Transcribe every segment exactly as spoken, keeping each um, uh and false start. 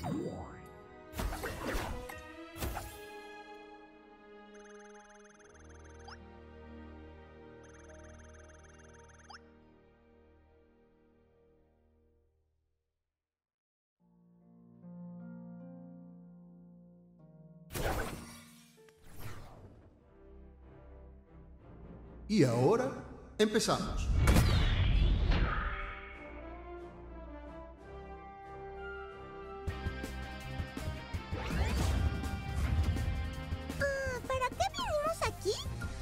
Y ahora empezamos. Ah, ¿para qué vinimos aquí?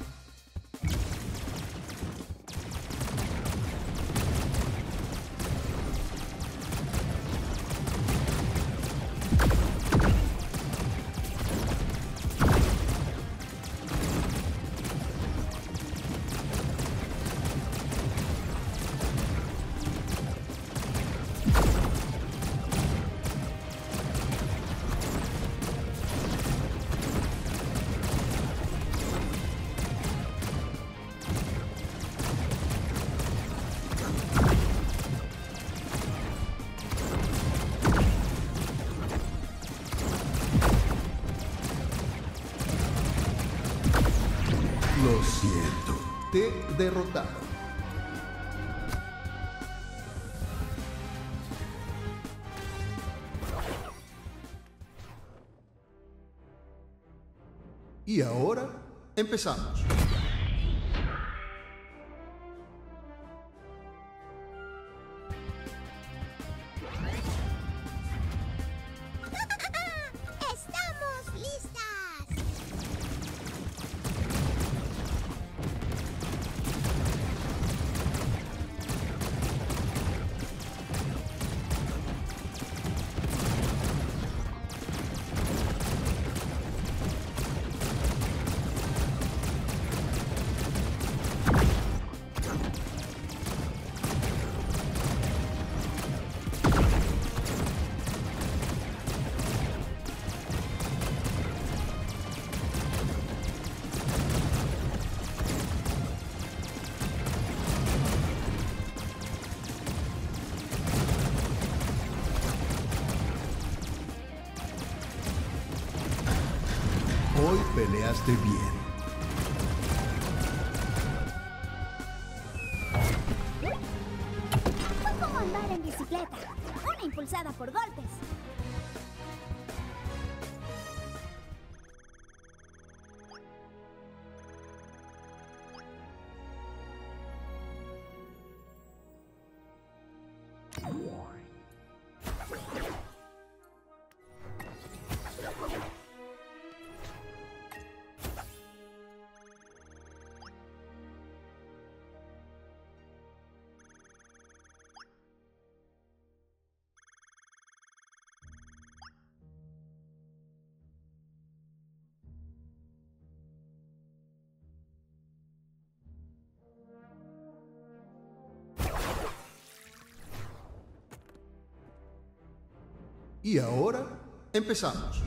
Lo siento, te he derrotado. Y ahora empezamos. ¡Estamos listas! Hoy peleaste bien. Fue como andar en bicicleta, una impulsada por golpes. Y ahora empezamos.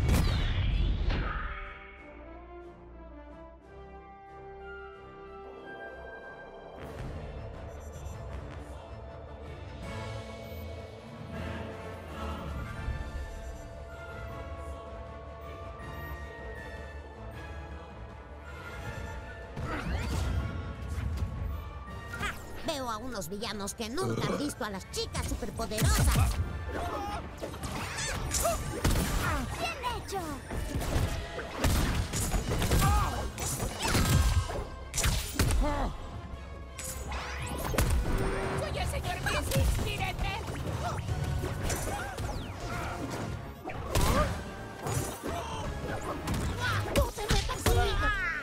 Veo a unos villanos que nunca han visto a las chicas superpoderosas. ¡Bien hecho! ¡Soy el señor Messi! ¡Mírenme! ¡No te metas conmigo!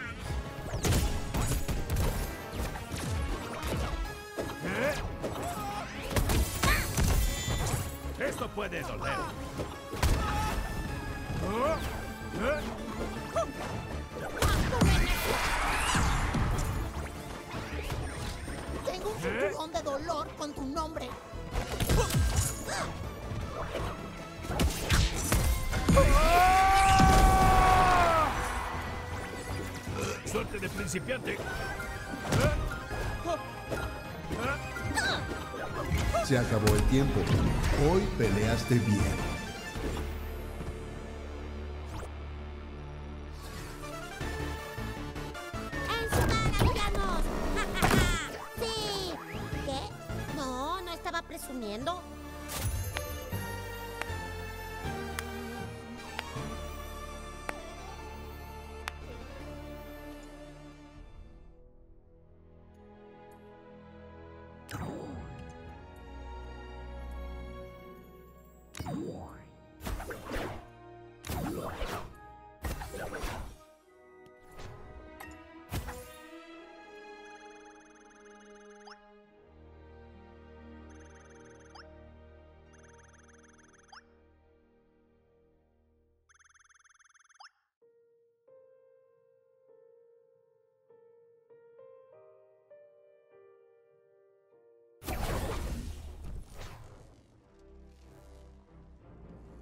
Esto puede doler. Tengo un cinturón de dolor con tu nombre. Suerte de principiante. Se acabó el tiempo. Hoy peleaste bien.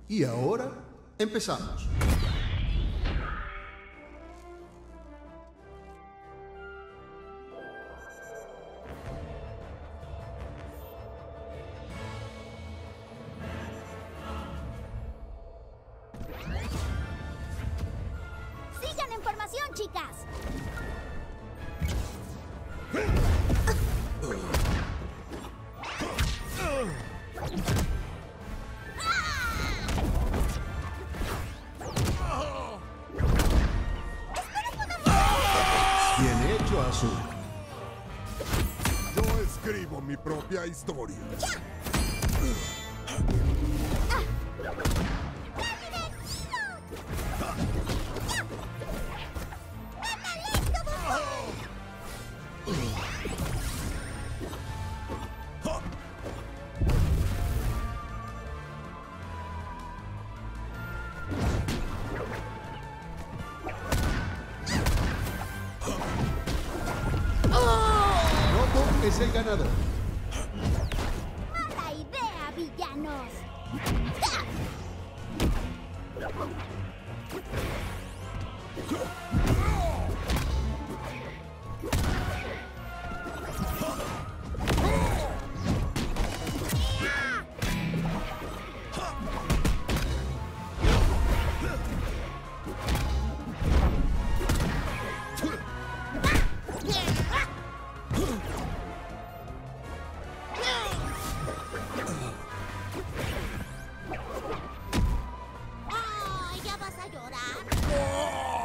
Y ahora empezamos. Sigan en formación, chicas. Bien hecho, Azul. Yo escribo mi propia historia. Robo es el ganador. Mala idea, villanos. Ay, ¿ya vas a llorar?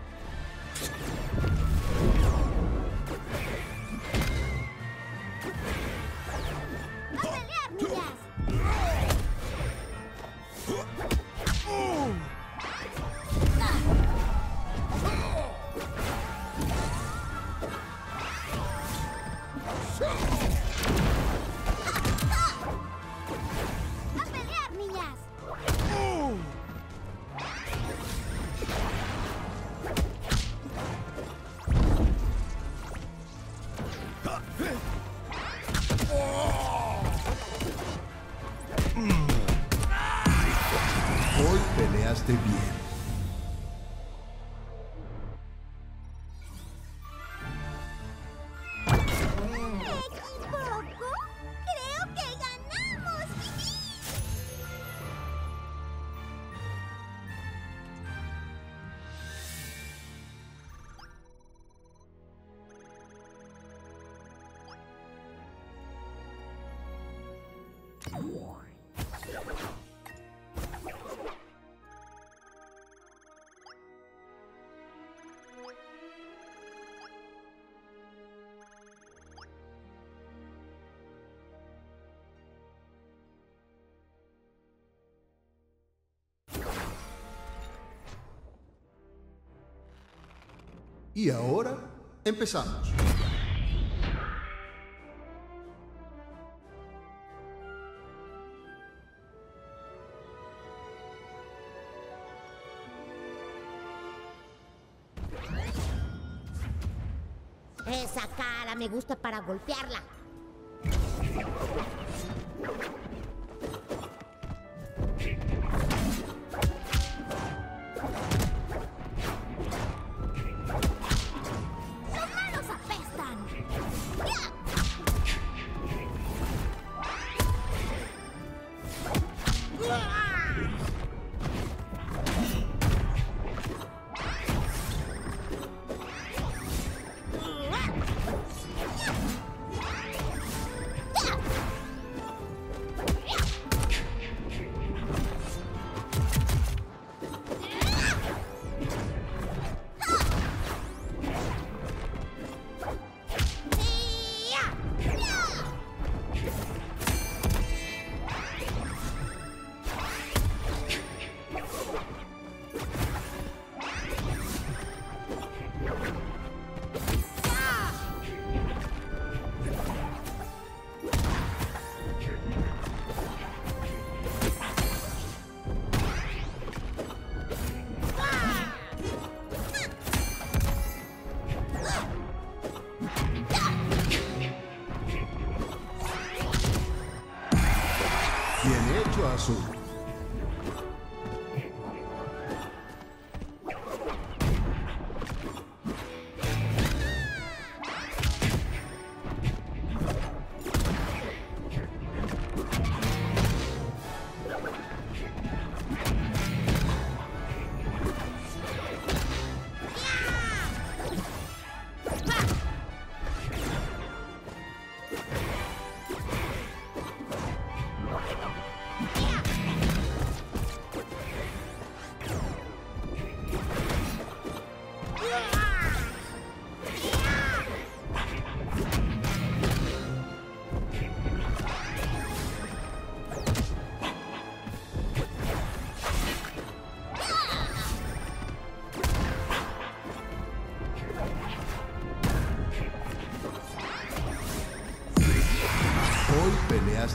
¡A pelear, niñas! ¡A pelear, niñas! Hoy peleaste bien. ¿Me equivoco? Creo que ganamos. Y ahora empezamos. Esa cara me gusta para golpearla. ¡Sus manos apestan! ¡Ya! ¡Ya!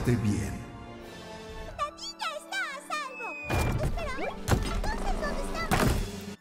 Peleaste bien. ¡La niña está a salvo! Espera, entonces, ¿dónde estamos?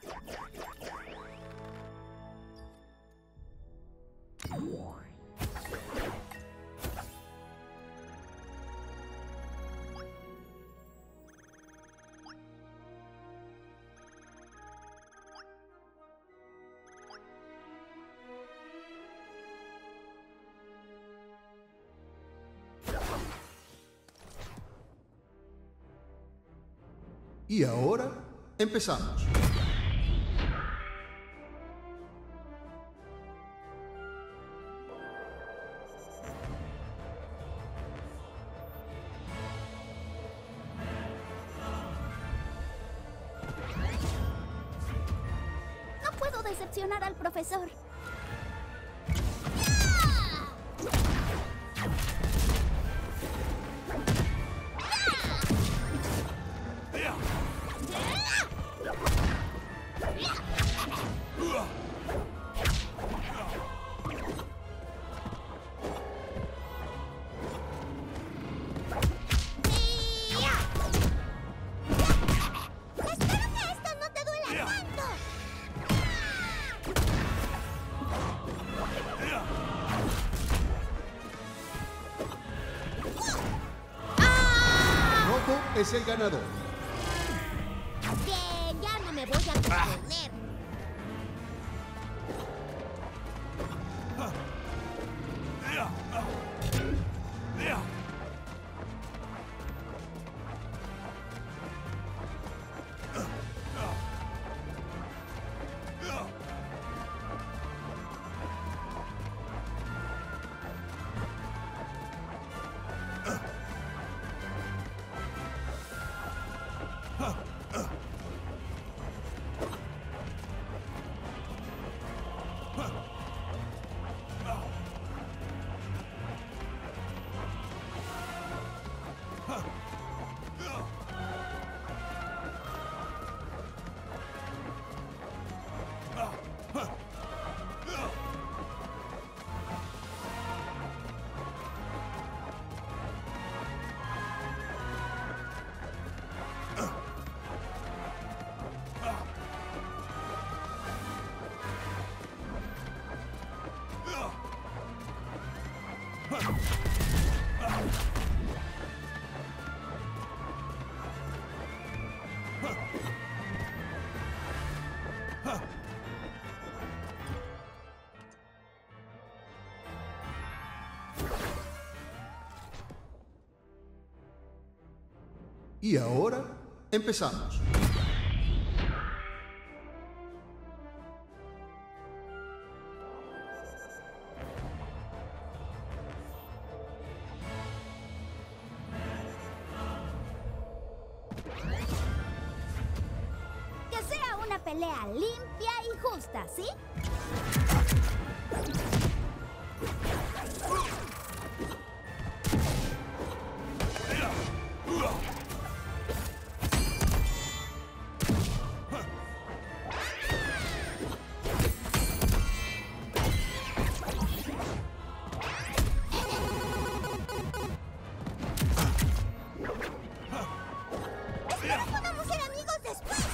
Y ahora empezamos. No puedo decepcionar al profesor. Espero que esto no te duela tanto. Robo es el ganador. Bien, ya no me voy a contener. Y ahora empezamos. Que sea una pelea limpia y justa, ¿sí? Espero podamos ser amigos después.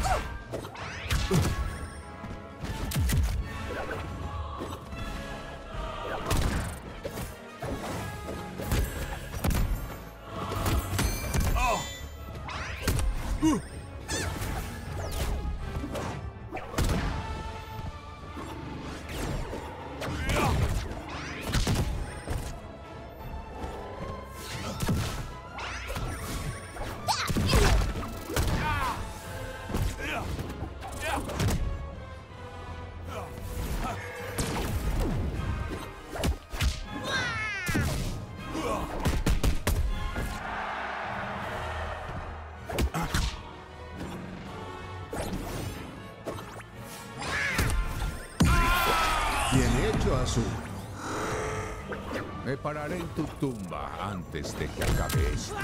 Bien hecho, Azul. Me pararé en tu tumba antes de que acabe esto.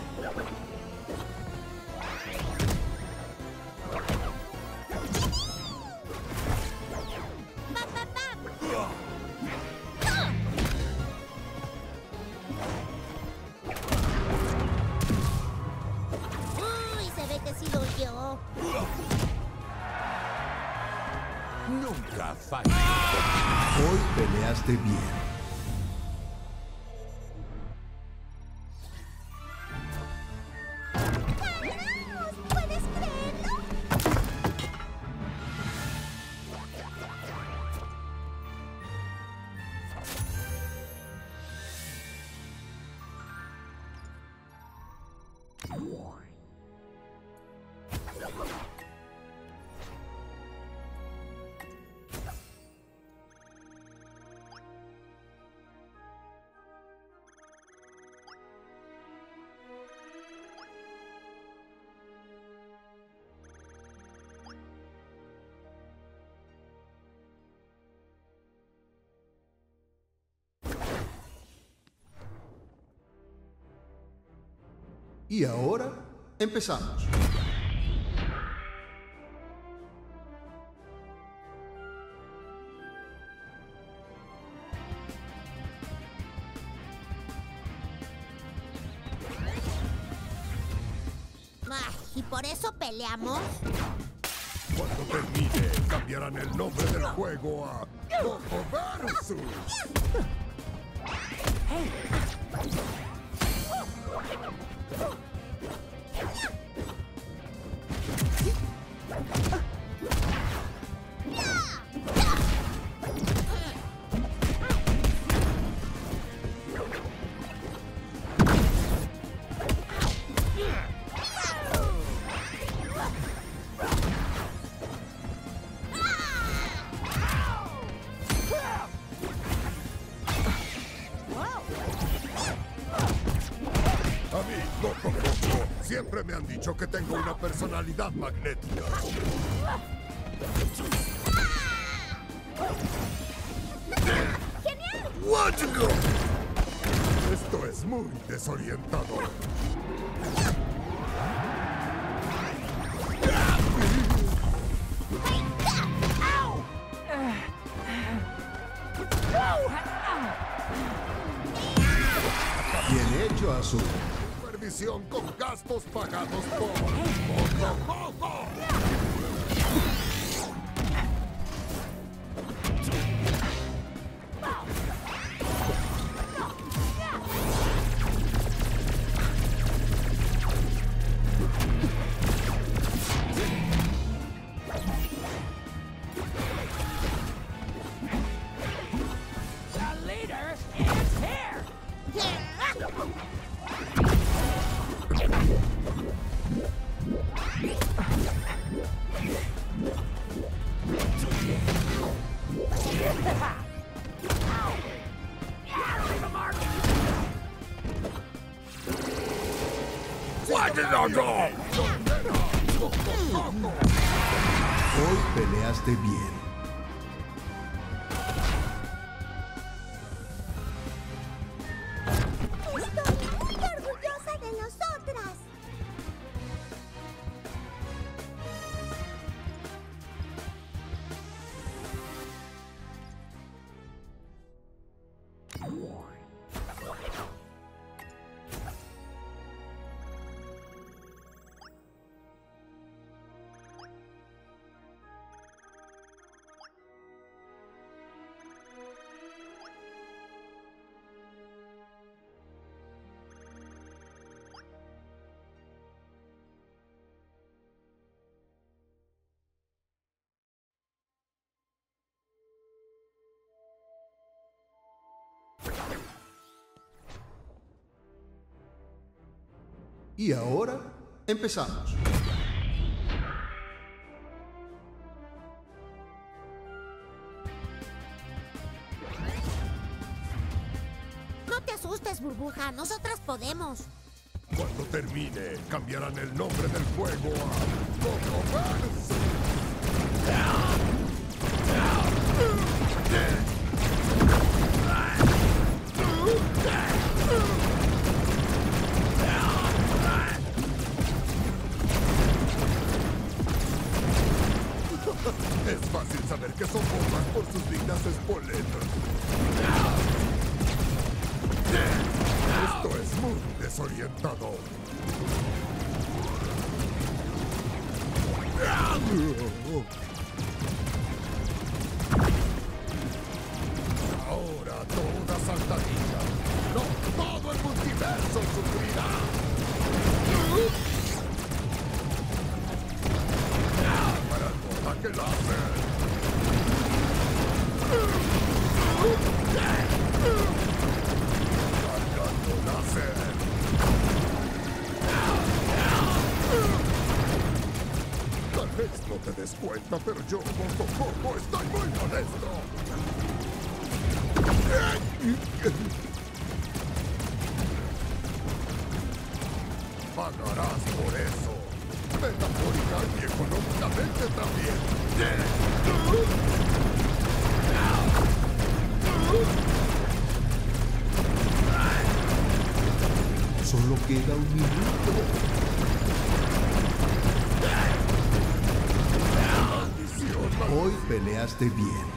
Uy, se ve que sí dolió. Nunca falla. Hoy peleaste bien. ¡Ganamos! ¿Puedes creerlo? Y ahora empezamos. Ay, ¿y por eso peleamos? Cuando termine, cambiarán el nombre del juego a Coco Versus. A mí, Coco Coco, siempre me han dicho que tengo una personalidad magnética. ¡Genial! ¡Guáchalo! Esto es muy desorientador. Bien hecho, Azul. Supervisión con gastos pagados por Coco Coco. The leader is here! Hoy peleaste bien. Estoy muy orgullosa de nosotras. Y ahora empezamos. No te asustes, burbuja. Nosotras podemos. Cuando termine, cambiarán el nombre del juego a Coco Versus. boletos. Esto es muy desorientador. Ahora toda saltadilla. No, todo el multiverso sufrirá. Para el ataque láser. Cargando láser. Tal vez no te des cuenta, pero yo poco a poco estoy muy molesto. Pagarás por eso. Metafórica y económicamente también. Solo queda un minuto. Maldición, Hoy peleaste bien.